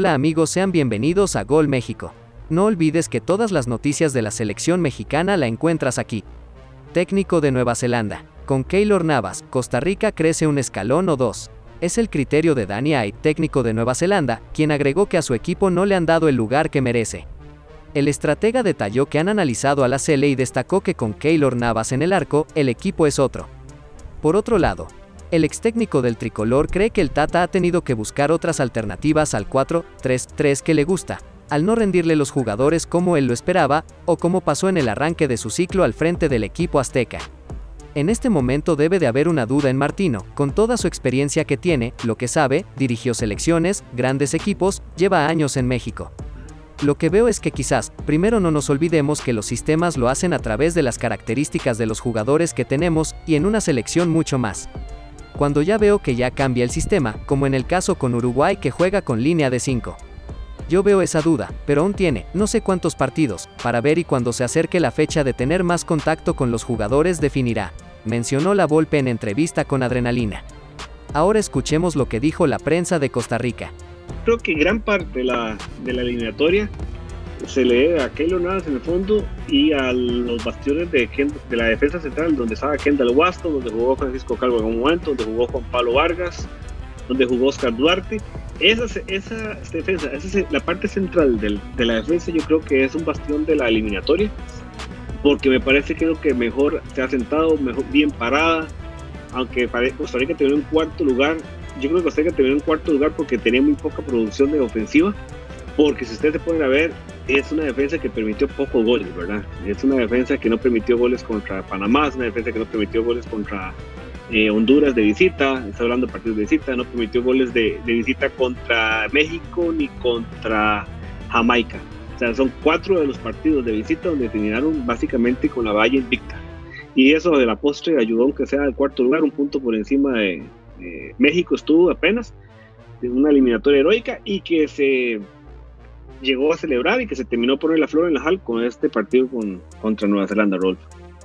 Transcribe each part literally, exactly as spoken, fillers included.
Hola amigos, sean bienvenidos a Gol México. No olvides que todas las noticias de la selección mexicana la encuentras aquí. Técnico de Nueva Zelanda. Con Keylor Navas, Costa Rica crece un escalón o dos. Es el criterio de Danny Ait, técnico de Nueva Zelanda, quien agregó que a su equipo no le han dado el lugar que merece. El estratega detalló que han analizado a la Sele y destacó que con Keylor Navas en el arco, el equipo es otro. Por otro lado, el ex técnico del tricolor cree que el Tata ha tenido que buscar otras alternativas al cuatro tres tres que le gusta, al no rendirle los jugadores como él lo esperaba, o como pasó en el arranque de su ciclo al frente del equipo azteca. En este momento debe de haber una duda en Martino, con toda su experiencia que tiene, lo que sabe, dirigió selecciones, grandes equipos, lleva años en México. Lo que veo es que quizás, primero no nos olvidemos que los sistemas lo hacen a través de las características de los jugadores que tenemos, y en una selección mucho más. Cuando ya veo que ya cambia el sistema, como en el caso con Uruguay que juega con línea de cinco. Yo veo esa duda, pero aún tiene, no sé cuántos partidos, para ver y cuando se acerque la fecha de tener más contacto con los jugadores definirá, mencionó La Volpe en entrevista con Adrenalina. Ahora escuchemos lo que dijo la prensa de Costa Rica. Creo que gran parte de la, de la eliminatoria se le debe a Keylor Navas en el fondo y a los bastiones de, de la defensa central, donde estaba Kendall Waston, donde jugó Francisco Calvo en un momento, donde jugó Juan Pablo Vargas, donde jugó Oscar Duarte. Esa, esa defensa, esa es la parte central del, de la defensa. Yo creo que es un bastión de la eliminatoria, porque me parece que es lo que mejor se ha sentado, mejor, bien parada, aunque Costa Rica tenía un cuarto lugar. Yo creo que Costa Rica tenía un cuarto lugar porque tenía muy poca producción de ofensiva, porque si ustedes se pueden ver, es una defensa que permitió pocos goles, ¿verdad? Es una defensa que no permitió goles contra Panamá, es una defensa que no permitió goles contra eh, Honduras de visita, está hablando de partidos de visita, no permitió goles de, de visita contra México ni contra Jamaica. O sea, son cuatro de los partidos de visita donde terminaron básicamente con la valla invicta. Y eso de la postre ayudó, aunque sea al cuarto lugar, un punto por encima de eh, México estuvo apenas, en una eliminatoria heroica y que se llegó a celebrar y que se terminó por poner la flor en la jal con este partido con, contra Nueva Zelanda, Rolf.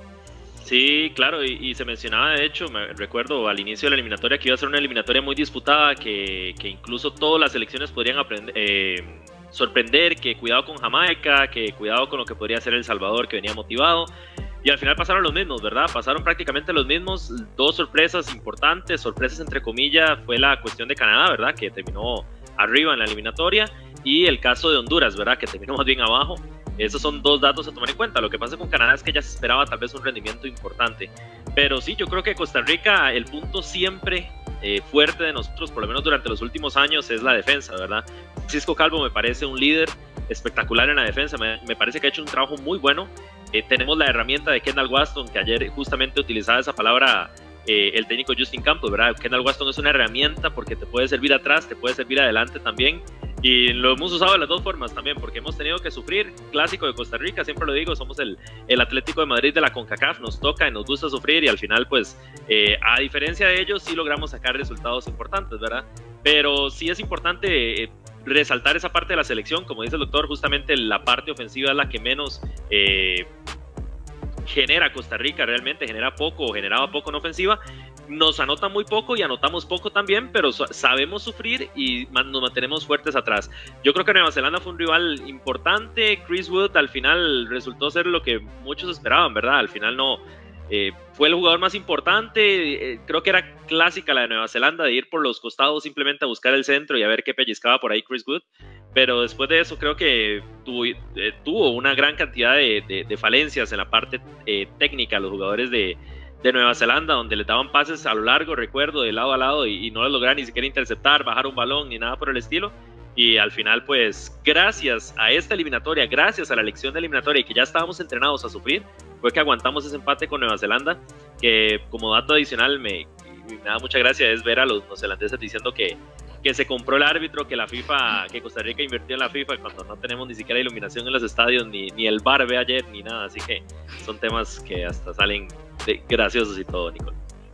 Sí, claro, y, y se mencionaba, de hecho, me recuerdo al inicio de la eliminatoria que iba a ser una eliminatoria muy disputada, que, que incluso todas las selecciones podrían aprender, eh, sorprender, que cuidado con Jamaica, que cuidado con lo que podría ser El Salvador, que venía motivado, y al final pasaron los mismos, ¿verdad? Pasaron prácticamente los mismos. Dos sorpresas importantes, sorpresas entre comillas, fue la cuestión de Canadá, ¿verdad? Que terminó arriba en la eliminatoria, y el caso de Honduras, ¿verdad? Que terminó más bien abajo. Esos son dos datos a tomar en cuenta. Lo que pasa con Canadá es que ya se esperaba tal vez un rendimiento importante, pero sí, yo creo que Costa Rica, el punto siempre eh, fuerte de nosotros, por lo menos durante los últimos años, es la defensa, ¿verdad? Francisco Calvo me parece un líder espectacular en la defensa, me, me parece que ha hecho un trabajo muy bueno. Eh, tenemos la herramienta de Kendall Waston, que ayer justamente utilizaba esa palabra eh, el técnico Justin Campos, ¿verdad? Kendall Waston es una herramienta porque te puede servir atrás, te puede servir adelante también, y lo hemos usado de las dos formas también, porque hemos tenido que sufrir. Clásico de Costa Rica, siempre lo digo, somos el, el Atlético de Madrid de la CONCACAF, nos toca y nos gusta sufrir, y al final pues eh, a diferencia de ellos sí logramos sacar resultados importantes, ¿verdad? Pero sí es importante eh, resaltar esa parte de la selección, como dice el doctor, justamente la parte ofensiva es la que menos eh, genera Costa Rica, realmente genera poco o generaba poco en ofensiva. Nos anota muy poco y anotamos poco también, pero sabemos sufrir y nos mantenemos fuertes atrás. Yo creo que Nueva Zelanda fue un rival importante. Chris Wood al final resultó ser lo que muchos esperaban, ¿verdad? Al final no eh, fue el jugador más importante. Eh, creo que era clásica la de Nueva Zelanda de ir por los costados simplemente a buscar el centro y a ver qué pellizcaba por ahí Chris Wood. Pero después de eso creo que tuvo, eh, tuvo una gran cantidad de, de, de falencias en la parte eh, técnica los jugadores de, de Nueva Zelanda, donde les daban pases a lo largo, recuerdo, de lado a lado, y, y no les lograban ni siquiera interceptar, bajar un balón ni nada por el estilo. Y al final pues gracias a esta eliminatoria, gracias a la elección de eliminatoria y que ya estábamos entrenados a sufrir, fue que aguantamos ese empate con Nueva Zelanda, que como dato adicional me, me da mucha gracia es ver a los neozelandeses diciendo que que se compró el árbitro, que la FIFA, que Costa Rica invirtió en la FIFA cuando no tenemos ni siquiera iluminación en los estadios, ni, ni el bar ve ayer, ni nada, así que son temas que hasta salen de, graciosos y todo, Nicole.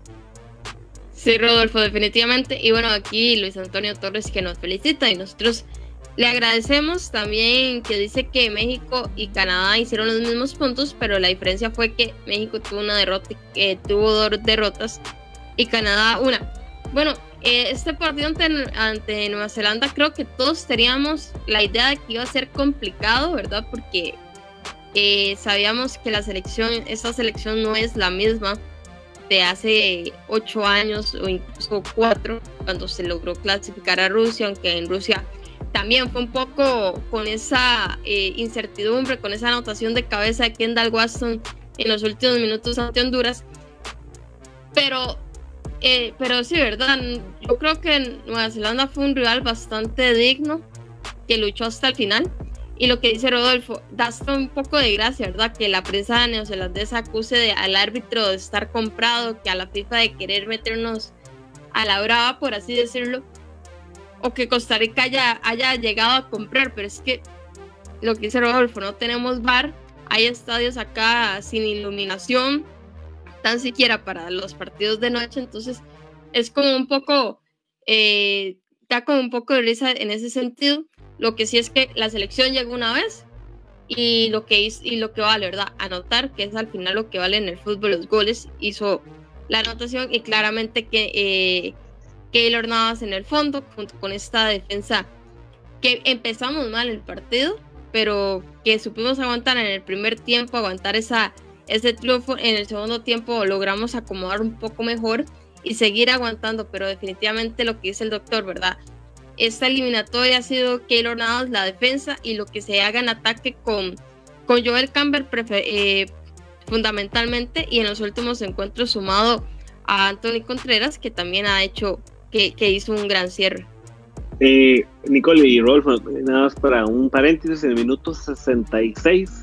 Sí, Rodolfo, definitivamente, y bueno, aquí Luis Antonio Torres que nos felicita y nosotros le agradecemos también, que dice que México y Canadá hicieron los mismos puntos, pero la diferencia fue que México tuvo una derrota, que tuvo dos derrotas y Canadá una. Bueno, Eh, este partido ante, ante Nueva Zelanda, creo que todos teníamos la idea de que iba a ser complicado, ¿verdad? Porque eh, sabíamos que la selección, esta selección no es la misma de hace ocho años o incluso cuatro, cuando se logró clasificar a Rusia, aunque en Rusia también fue un poco con esa eh, incertidumbre, con esa anotación de cabeza de Kendall Waston en los últimos minutos ante Honduras. Pero, eh, pero sí, ¿verdad? Yo creo que Nueva Zelanda fue un rival bastante digno, que luchó hasta el final. Y lo que dice Rodolfo, da hasta un poco de gracia, ¿verdad? Que la prensa neozelandesa acuse de, al árbitro de estar comprado, que a la FIFA de querer meternos a la brava, por así decirlo, o que Costa Rica haya, haya llegado a comprar. Pero es que lo que dice Rodolfo, no tenemos V A R, hay estadios acá sin iluminación, tan siquiera para los partidos de noche, entonces es como un poco, eh, da como un poco de risa en ese sentido. Lo que sí es que la selección llegó una vez y lo que hizo, y lo que vale, ¿verdad? Anotar, que es al final lo que vale en el fútbol, los goles, hizo la anotación y claramente que eh, Keylor Navas en el fondo, junto con esta defensa, que empezamos mal el partido, pero que supimos aguantar en el primer tiempo, aguantar esa, ese triunfo. En el segundo tiempo logramos acomodar un poco mejor y seguir aguantando, pero definitivamente lo que dice el doctor, ¿verdad? Esta eliminatoria ha sido Keylor Navas, la defensa, y lo que se haga en ataque con, con Joel Campbell eh, fundamentalmente, y en los últimos encuentros sumado a Anthony Contreras, que también ha hecho, que, que hizo un gran cierre. Eh, Nicole y Rodolfo, nada más para un paréntesis, en el minuto sesenta y seis,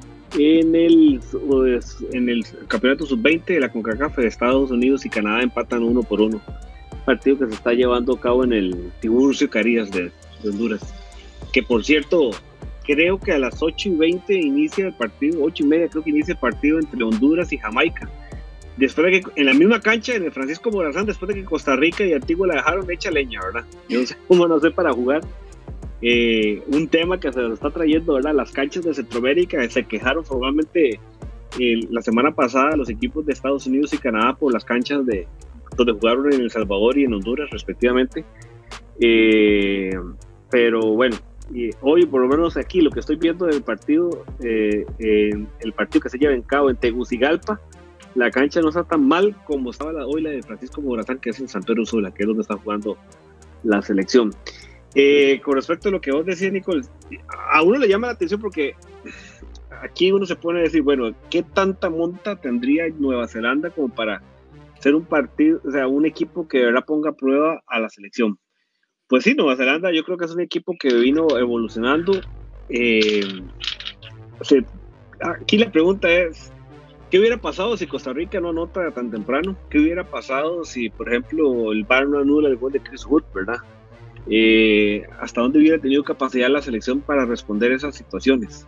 en el, en el campeonato sub veinte de la CONCACAF, de Estados Unidos y Canadá empatan uno por uno. Partido que se está llevando a cabo en el Tiburcio Carías de, de Honduras, que por cierto creo que a las ocho y veinte inicia el partido, ocho y media creo que inicia el partido entre Honduras y Jamaica, después de que en la misma cancha en el Francisco Morazán, después de que Costa Rica y Antigua la dejaron hecha leña, ¿verdad? Yo no sé cómo no sé para jugar. Eh, un tema que se nos está trayendo, ¿verdad? Las canchas de Centroamérica se quejaron formalmente eh, la semana pasada los equipos de Estados Unidos y Canadá por las canchas de donde jugaron en El Salvador y en Honduras respectivamente, eh, pero bueno, y hoy por lo menos aquí lo que estoy viendo del partido, eh, eh, el partido que se lleva en cabo en Tegucigalpa, la cancha no está tan mal como estaba la, hoy la de Francisco Morazán, que es en Santuario Sula, que es donde está jugando la selección. Eh, con respecto a lo que vos decías, Nicole, a uno le llama la atención porque aquí uno se pone a decir, bueno, ¿qué tanta monta tendría Nueva Zelanda como para ser un partido, o sea, un equipo que de verdad ponga a prueba a la selección? Pues sí, Nueva Zelanda yo creo que es un equipo que vino evolucionando. Eh, o sea, aquí la pregunta es, ¿qué hubiera pasado si Costa Rica no anota tan temprano? ¿Qué hubiera pasado si, por ejemplo, el V A R no anula el gol de Chris Wood, verdad? Eh, ¿Hasta dónde hubiera tenido capacidad la selección para responder a esas situaciones?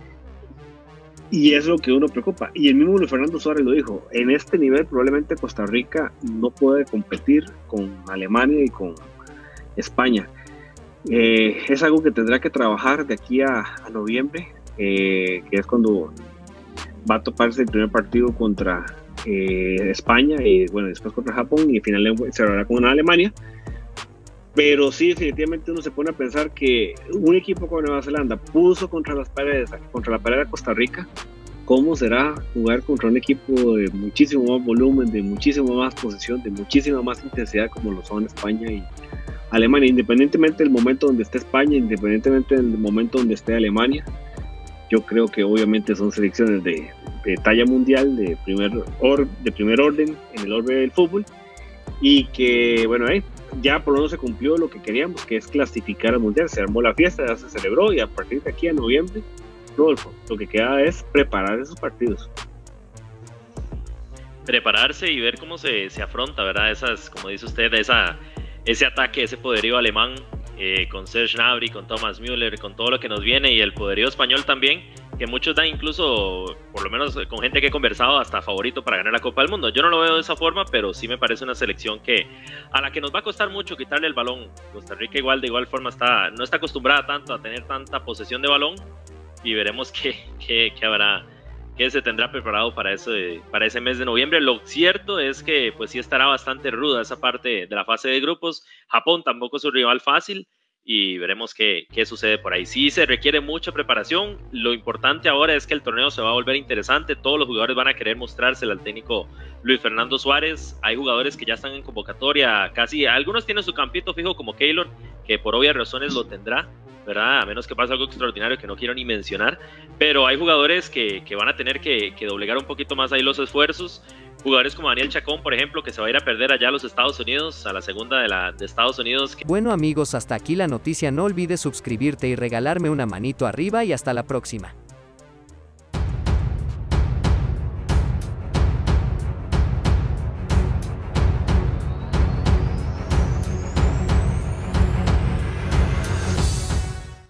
Y es lo que uno preocupa. Y el mismo Luis Fernando Suárez lo dijo, en este nivel probablemente Costa Rica no puede competir con Alemania y con España. Eh, es algo que tendrá que trabajar de aquí a, a noviembre, eh, que es cuando va a toparse el primer partido contra eh, España y bueno, después contra Japón y al final cerrará con Alemania. Pero sí, definitivamente uno se pone a pensar que un equipo como Nueva Zelanda puso contra las paredes, contra la pared de Costa Rica. ¿Cómo será jugar contra un equipo de muchísimo más volumen, de muchísimo más posesión, de muchísima más intensidad como lo son España y Alemania? Independientemente del momento donde esté España, independientemente del momento donde esté Alemania, yo creo que obviamente son selecciones de, de talla mundial, de primer, or, de primer orden en el orden del fútbol, y que bueno, eh, ya por lo menos se cumplió lo que queríamos, que es clasificar al mundial. Se armó la fiesta, ya se celebró y a partir de aquí a noviembre, Rodolfo, lo que queda es preparar esos partidos. Prepararse y ver cómo se, se afronta, ¿verdad? Esas, como dice usted, esa, ese ataque, ese poderío alemán eh, con Serge Gnabry, con Thomas Müller, con todo lo que nos viene, y el poderío español también, que muchos dan incluso, por lo menos con gente que he conversado, hasta favorito para ganar la Copa del Mundo. Yo no lo veo de esa forma, pero sí me parece una selección que a la que nos va a costar mucho quitarle el balón. Costa Rica igual de igual forma está, no está acostumbrada tanto a tener tanta posesión de balón, y veremos qué, qué, qué habrá que se tendrá preparado para, ese, para ese mes de noviembre. Lo cierto es que pues sí estará bastante ruda esa parte de la fase de grupos. Japón tampoco es un rival fácil y veremos qué, qué sucede por ahí. Sí se requiere mucha preparación. Lo importante ahora es que el torneo se va a volver interesante. Todos los jugadores van a querer mostrárselo al técnico Luis Fernando Suárez. Hay jugadores que ya están en convocatoria, casi algunos tienen su campito fijo como Keylor, que por obvias razones lo tendrá, ¿verdad? A menos que pase algo extraordinario que no quiero ni mencionar, pero hay jugadores que, que van a tener que, que doblegar un poquito más ahí los esfuerzos. Jugadores como Daniel Chacón, por ejemplo, que se va a ir a perder allá a los Estados Unidos, a la segunda de, la, de Estados Unidos. Bueno amigos, hasta aquí la noticia. No olvides suscribirte y regalarme una manito arriba y hasta la próxima.